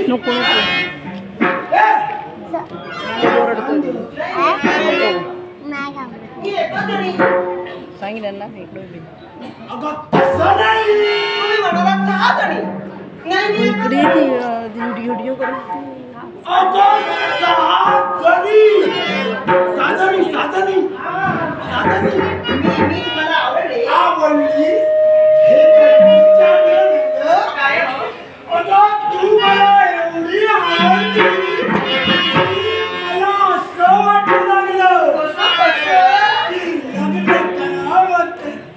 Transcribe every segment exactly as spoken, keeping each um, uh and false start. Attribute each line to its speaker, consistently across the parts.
Speaker 1: नको सांगितलं ना इकडे इकडे व्हिडिओ करून
Speaker 2: साजणी साजणी साजणी मी मला आवडले आवडली हे काय अगं तू मला एवढी आवडली मला असं वाटू लागलं कसं कसं लग्न करावं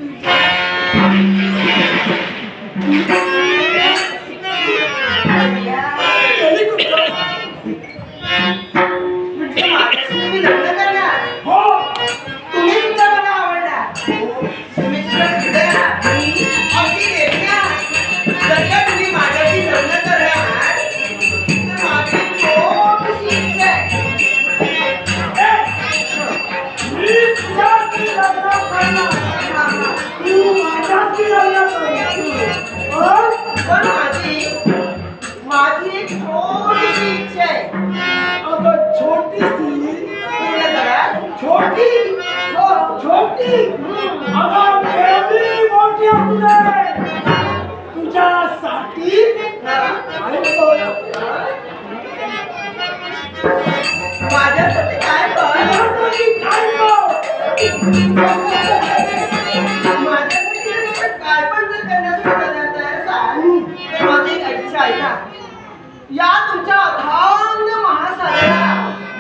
Speaker 2: या तुमच्या अथांग महासागराला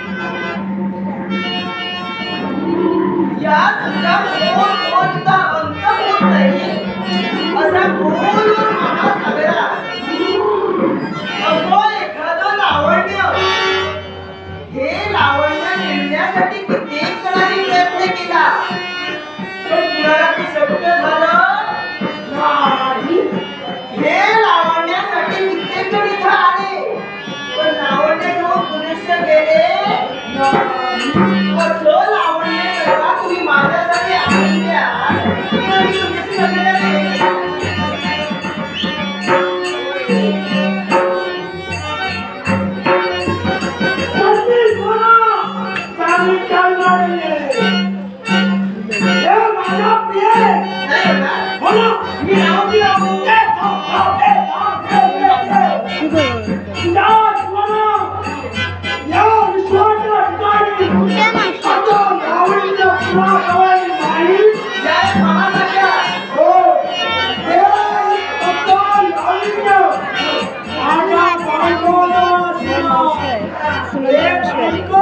Speaker 2: या तुमच्या खोलचा अंत होत नाही असा खोल महासागराला असो एखादं लावण्य हे लावण्य मिळण्यासाठी कित्येक जणांनी प्रयत्न केला पण कुणाला ते शक्य झालं नाही हे लावण्यासाठी कित्येक जण इथं आले पण लावण्य घेऊन पुरुष गेले असं लावण्य करा तुम्ही माझ्यासाठी आणून द्या आणि तुमच्याशी लग्न
Speaker 1: सुंदर